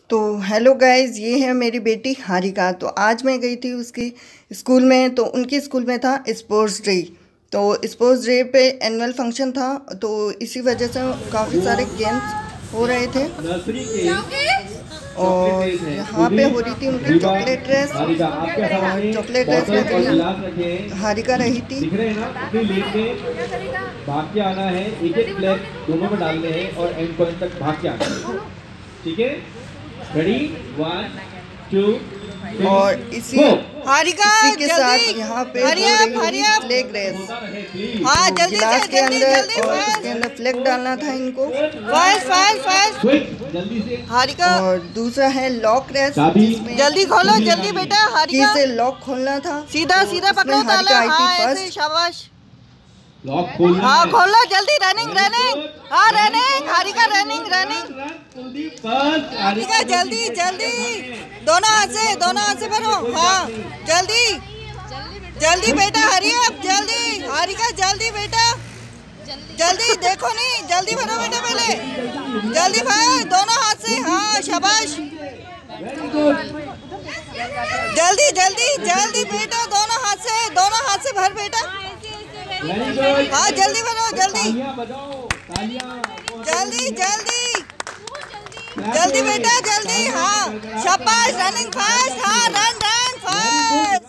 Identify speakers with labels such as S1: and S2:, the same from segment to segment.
S1: तो hello guys, ये है मेरी बेटी हारिका। तो आज मैं गई थी उसकी स्कूल में। तो उनके स्कूल में था स्पोर्ट्स डे। तो स्पोर्ट्स डे पे एनुअल फंक्शन था, तो इसी वजह से काफ़ी सारे गेम्स हो रहे थे।
S2: नर्सरी के चॉकलेट
S1: और
S2: रेस है।
S1: यहाँ पे
S2: रूबी,
S1: हो रही थी उनकी
S2: रीवा,
S1: चॉकलेट रेस।
S2: हारिका, आपके
S1: और
S2: सामने
S1: चॉकलेट रेस में
S2: बॉटल और गिलास रखे हैं।
S1: हारिका रही थी।
S2: दिख रहे हैं ना? अपनी लेन में भाग के आना है। एक एक फ्लैग दोनों में डालने हैं और एंड पॉइंट तक भाग के आना है। ठीक है? रेडी? 1 2
S1: और
S2: 3
S1: इसी
S2: 4।
S3: हारिका
S1: इसी के साथ
S3: जल्दी,
S1: यहाँ पे
S3: हरी
S1: हो
S3: अप
S1: रही
S3: हरी
S1: थी
S3: अप।
S1: Flag race.
S3: हाँ
S1: तो
S3: जल्दी
S1: गिलास
S3: से
S1: के
S3: जल्दी
S1: अंदर
S3: जल्दी
S1: और
S3: फास्ट
S1: उसके अंदर फ्लैग डालना था इनको।
S3: Fast fast fast.
S2: जल्दी से
S3: हारिका
S1: और दूसरा है लॉक रेस,
S2: चाबी
S1: जिसमें
S3: जल्दी खोलो जल्दी बेटा।
S1: की
S3: हारिका
S1: से लॉक खोलना था।
S3: सीधा
S1: तो
S3: सीधा
S1: इसमें
S3: पकड़ो ताला।
S1: हारिका आई थी
S3: हाँ ऐसे
S1: फर्स्ट।
S3: शाबाश।
S2: लॉक खोलना
S3: हाँ
S2: है।
S3: खोलो जल्दी। Running running. हाँ running Harika running running.
S2: Kuldeep first.
S3: Harika जल्दी जल्दी। दोनों हाथ से भरो। हाँ जल्दी जल्दी बेटा। हरी अप जल्दी। हारिका जल्दी बेटा जल्दी। देखो नहीं, जल्दी भरो बेटा पहले। जल्दी भाई दोनों हाथ से। हाँ शाबाश।
S2: Very good.
S3: जल्दी जल्दी जल्दी बेटा। दोनों हाथ से भर बेटा।
S2: Very good.
S3: हाँ जल्दी भरो जल्दी
S2: तालियां बजाओ, तालियां।
S3: जल्दी जल्दी जल्दी बेटा जल्दी। हाँ शाबाश। Running fast. हाँ रन रन फास्ट।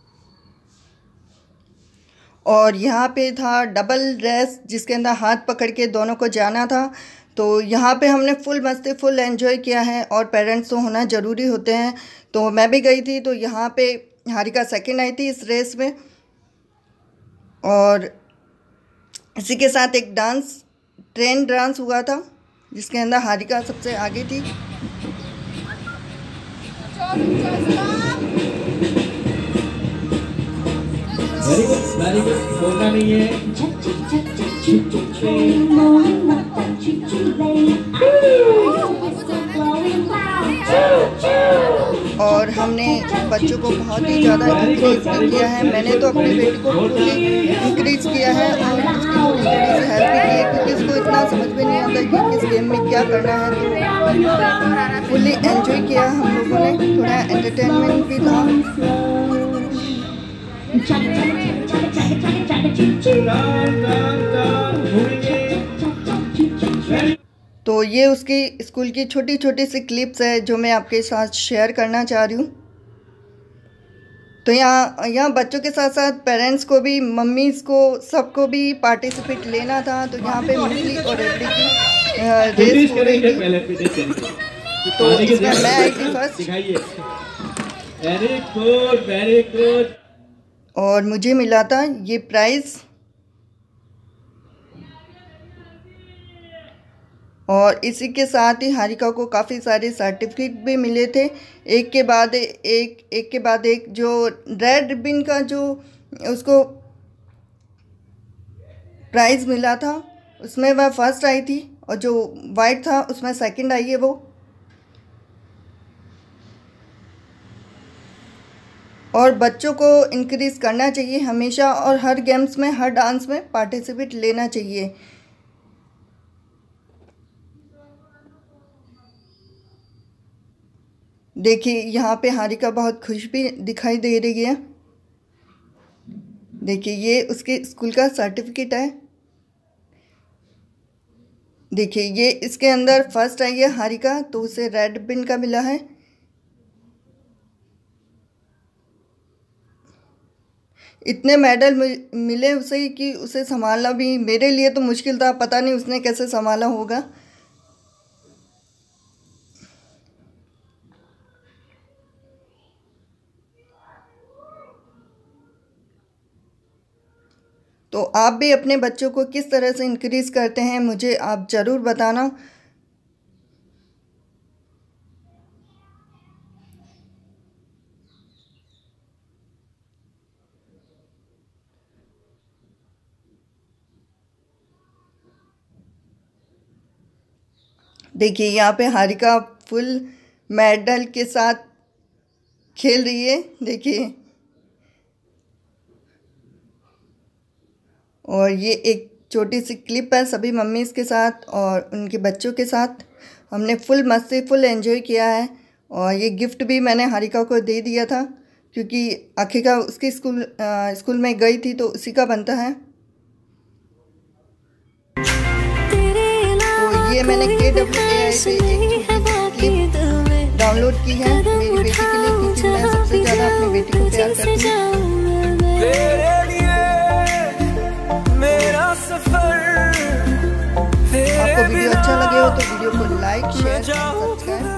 S1: और यहाँ पे था डबल रेस, जिसके अंदर हाथ पकड़ के दोनों को जाना था। तो यहाँ पे हमने फुल मस्ती फुल एंजॉय किया है, और पेरेंट्स तो होना ज़रूरी होते हैं। तो मैं भी गई थी। तो यहाँ पे हारिका सेकंड आई थी इस रेस में। और इसी के साथ एक ट्रेन डांस हुआ था, जिसके अंदर हारिका सबसे आगे थी।
S2: Very good, very good. छोड़ना नहीं है।
S1: और हमने बच्चों को बहुत ही ज़्यादा इंक्रीज भी किया है। मैंने तो अपनी बेटी को फुली इंक्रीज किया है, और उसकी थोड़ी थोड़ी सी हेल्प भी की है, क्योंकि उसको इतना समझ में नहीं आता कि किस गेम में क्या करना है। तो फुली एंजॉय किया हम लोगों ने। थोड़ा एंटरटेनमेंट भी था। तो ये उसकी स्कूल की छोटी छोटी सी क्लिप्स है, जो मैं आपके साथ शेयर करना चाह रही हूँ। तो यहाँ बच्चों के साथ साथ पेरेंट्स को भी, मम्मीज़ को, सबको भी पार्टिसिपेट लेना था। तो यहाँ पे मूंगफली और रेवड़ी की रेस हो रही थी। तो इसमें मैं आई थी first.
S2: Very good, very good.
S1: और मुझे मिला था ये प्राइज़। और इसी के साथ ही हारिका को काफ़ी सारे सर्टिफिकेट भी मिले थे, एक के बाद एक। जो रेड रिबन का जो उसको प्राइज़ मिला था, उसमें वह फर्स्ट आई थी। और जो वाइट था उसमें सेकंड आई है वो। और बच्चों को इंक्रीज़ करना चाहिए हमेशा, और हर गेम्स में, हर डांस में पार्टिसिपेट लेना चाहिए। देखिए यहाँ पे हारिका बहुत खुश भी दिखाई दे रही है। देखिए ये उसके स्कूल का सर्टिफिकेट है। देखिए ये इसके अंदर फर्स्ट आई है हारिका, तो उसे रेड रिबन का मिला है। इतने मेडल मिले उसे कि उसे संभालना भी मेरे लिए तो मुश्किल था। पता नहीं उसने कैसे संभाला होगा। तो आप भी अपने बच्चों को किस तरह से इंक्रीज़ करते हैं, मुझे आप ज़रूर बताना। देखिए यहाँ पे हारिका फुल मेडल के साथ खेल रही है। देखिए, और ये एक छोटी सी क्लिप है सभी मम्मीज़ के साथ और उनके बच्चों के साथ। हमने फुल मस्ती फुल एंजॉय किया है। और ये गिफ्ट भी मैंने हारिका को दे दिया था क्योंकि आखिरकार उसकी स्कूल में गई थी तो उसी का बनता है। तो ये मैंने KWAI पे एक क्लिप डाउनलोड की है मेरी बेटी के लिए, क्योंकि मैं सबसे ज़्यादा अपनी बेटी को प्यार करती हूँ। आपको वीडियो अच्छा लगे हो तो वीडियो को लाइक शेयर सब्सक्राइब